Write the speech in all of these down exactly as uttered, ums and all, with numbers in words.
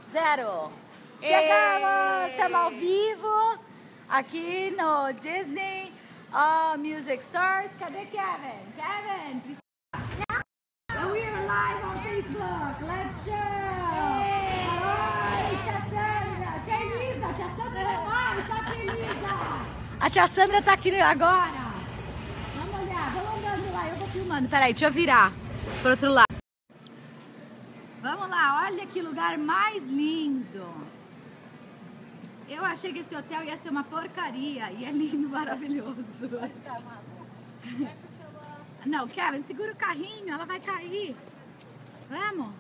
Zero. Chegamos! Estamos ao vivo aqui no Disney uh, Music Stores. Cadê Kevin? Kevin, precisa... Não. We are live on Facebook. Let's show! Oi, tia Sandra! Tia Elisa! Tia Sandra! Ai, só a tia Elisa! A tia Sandra tá aqui agora. Vamos olhar, vamos andando lá. Eu vou filmando. Peraí, deixa eu virar pro outro lado. Vamos lá, olha que lugar mais lindo. Eu achei que esse hotel ia ser uma porcaria e é lindo, maravilhoso. Não, Kevin, segura o carrinho, ela vai cair. Vamos?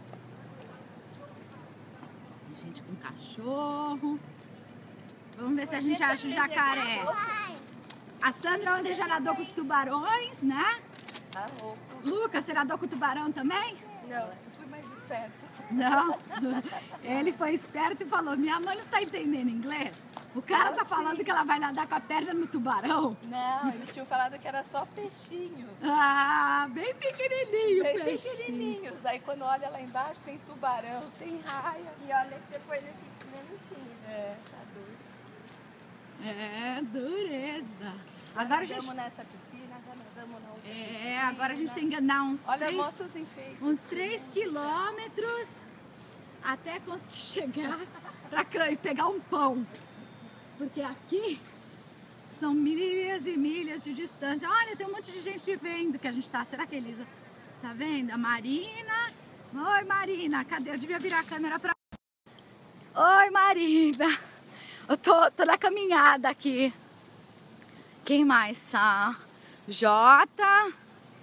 Gente com cachorro. Vamos ver se a gente acha o jacaré. A Sandra ontem já nadou com os tubarões, né? Tá louco. Lucas, você nadou com o tubarão também? Não, eu fui mais esperto. Não, ele foi esperto e falou, minha mãe não tá entendendo inglês. O cara tá falando que ela vai nadar com a perna no tubarão. Não, eles tinham falado que era só peixinhos. Ah, bem pequenininho, Bem peixinho. pequenininhos. Aí quando olha lá embaixo tem tubarão, tem raia. E olha que você foi no que menos tinha. É, tá doido. É, dureza. Já Agora a nadamos gente... nessa piscina, já nadamos na outra É, piscina. agora a gente tem que andar uns Olha, três, mostra os enfeites. uns três quilômetros até conseguir chegar pra cá e pegar um pão. Porque aqui são milhas e milhas de distância. Olha, tem um monte de gente vendo que a gente tá. Será que a Elisa tá vendo? A Marina. Oi, Marina. Cadê? Eu devia virar a câmera pra... Oi, Marina. Eu tô, tô na caminhada aqui. Quem mais? A Jota.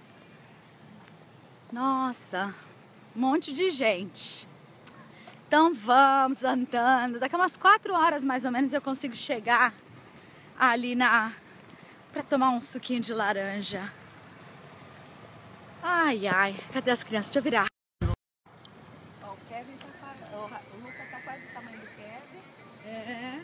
Nossa, um monte de gente. Então vamos andando. Daqui a umas quatro horas mais ou menos eu consigo chegar ali na... pra tomar um suquinho de laranja. Ai, ai. Cadê as crianças? Deixa eu virar. Ó, o Kevin tá quase... O Lucas tá quase do tamanho do Kevin. É.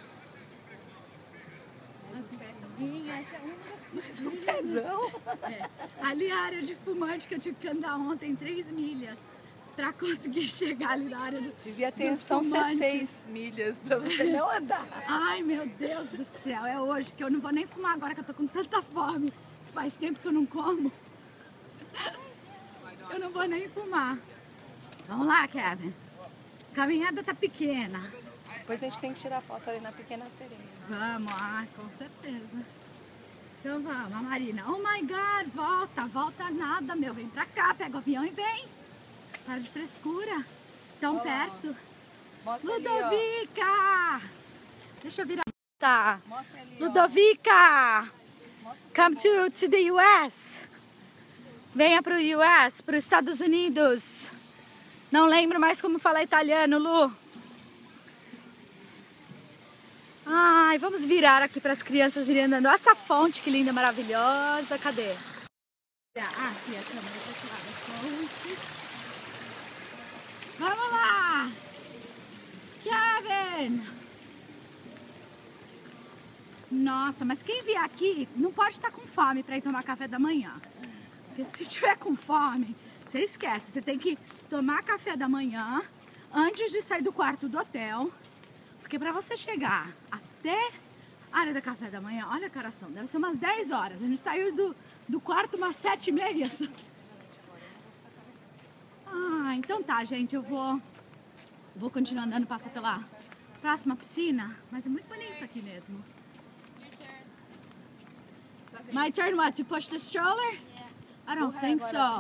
Essa é uma Mas um pezão. É. Ali a área de fumante que eu tive que andar ontem três milhas pra conseguir chegar ali na área de Devia ter, dos são fumantes. seis milhas pra você não andar. Ai, meu Deus do céu, é hoje que eu não vou nem fumar agora que eu tô com tanta fome. Faz tempo que eu não como. Eu não vou nem fumar. Vamos lá, Kevin. A caminhada tá pequena. Depois a gente tem que tirar foto ali na Pequena Sereia. Vamos, ah, com certeza. Então vamos, a Marina. Oh my God, volta, volta nada, meu. Vem pra cá, pega o avião e vem. Para de frescura. Tão Olá. perto. Mostra ali, ó. Ludovica! Deixa eu virar. Tá. Mostra ali, ó. Ludovica! Mostra o Come to, to the U S. Venha pro U S, para os Estados Unidos. Não lembro mais como falar italiano, Lu. Ai, vamos virar aqui para as crianças irem andando. Olha essa fonte que linda, maravilhosa. Cadê? Ah, aqui a câmera tá tirada da fonte. Vamos lá! Kevin! Nossa, mas quem vier aqui não pode estar com fome para ir tomar café da manhã. Porque se tiver com fome, você esquece. Você tem que tomar café da manhã antes de sair do quarto do hotel. Porque para você chegar até a área do café da manhã, olha, coração, deve ser umas dez horas. A gente saiu do, do quarto umas sete e meia. Ah, então tá, gente, eu vou, vou continuar andando, passar pela próxima piscina. Mas é muito bonito aqui mesmo. My turn what? To push the stroller? I don't think so.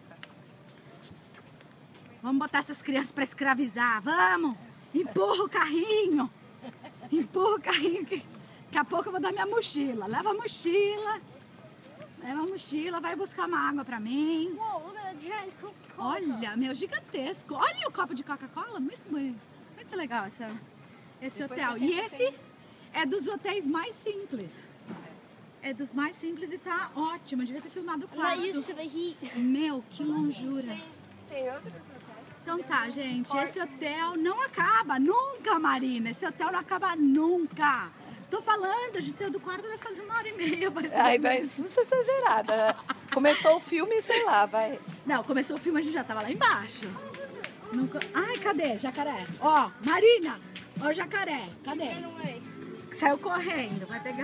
Vamos botar essas crianças pra escravizar, vamos! Empurra o carrinho! Empurra o carrinho que daqui a pouco eu vou dar minha mochila. Leva a mochila. Leva a mochila, vai buscar uma água pra mim. Olha, meu, gigantesco. Olha o copo de Coca-Cola, muito bonito. Muito legal essa, esse Depois hotel. a E gente esse tem- é dos hotéis mais simples. É dos mais simples e tá ótimo. Eu devia ter filmado o I'm not quarto. used to the heat. Meu, que lonjura. Tem outros locais? Então tá, gente, esse hotel não acaba nunca, Marina. Esse hotel não acaba nunca. Tô falando, a gente saiu do quarto, vai fazer uma hora e meia. mais ou Ai, menos. mas isso é exagerada. Começou o filme, sei lá, vai. Não, começou o filme, a gente já tava lá embaixo. Nunca... Ai, cadê? Jacaré. Ó, Marina. Ó o jacaré. Cadê? Saiu correndo. Vai pegar.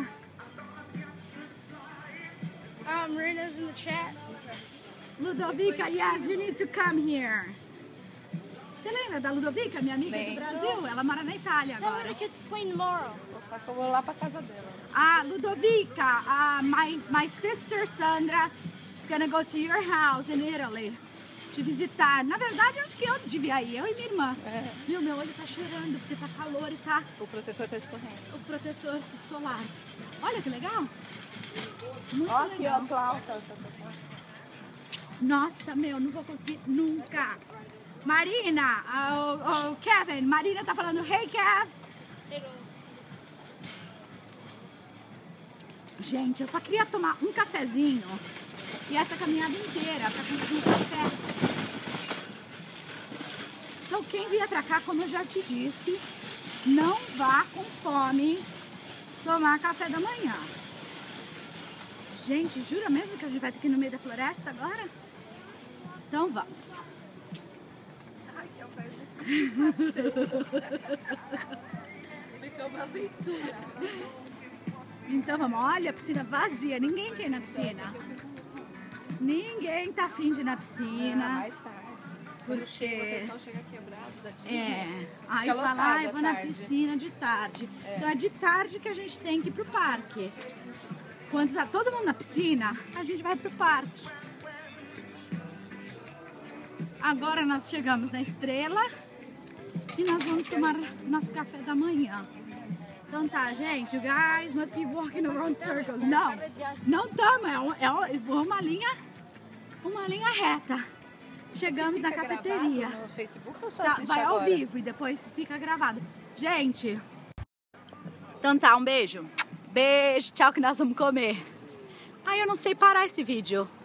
Um, Marina's in the chat. Ludovica, yes, you need to come here. Você lembra da Ludovica, minha amiga do Brasil? Ela mora na Itália agora. Tell her to catch the plane tomorrow. Vou falar que eu vou lá pra casa dela. Ah, Ludovica, uh, my, my sister Sandra is gonna go to your house in Italy te visitar. Na verdade, eu acho que eu devia ir, eu e minha irmã. É. Viu, meu olho tá chorando porque tá calor e tá O protetor tá escorrendo. o protetor solar. Olha que legal. Muito Ó, aqui, legal. ó, flauta. Nossa, meu, não vou conseguir nunca. Marina, o, o Kevin, Marina tá falando, hey, Kev. Gente, eu só queria tomar um cafezinho e essa caminhada inteira pra conseguir um café. Então, quem vier pra cá, como eu já te disse, não vá com fome tomar café da manhã. Gente, jura mesmo que a gente vai ter que ir no meio da floresta agora? Então vamos. Ai, eu faço isso. Ficou uma aventura. Então vamos, olha a piscina vazia, ninguém quer ir na piscina. Ninguém tá afim de ir na piscina. Ah, mais tarde. Quando Porque- chega, o pessoal chega quebrado da Disney. É, aí Fica fala, lotado ah, eu à vou na tarde." piscina de tarde. Então é de tarde que a gente tem que ir pro parque. Quando tá todo mundo na piscina, a gente vai pro parque. Agora nós chegamos na Estrela e nós vamos tomar nosso café da manhã. Então tá, gente, you guys must be walking around circles. Não, não estamos, é, um- é um- uma linha, uma linha reta. Chegamos na Fica cafeteria. gravado no Facebook ou só Tá, assiste vai ao agora? vivo e depois fica gravado. Gente, então tá, um beijo. Beijo, tchau que nós vamos comer. Ai, eu não sei parar esse vídeo.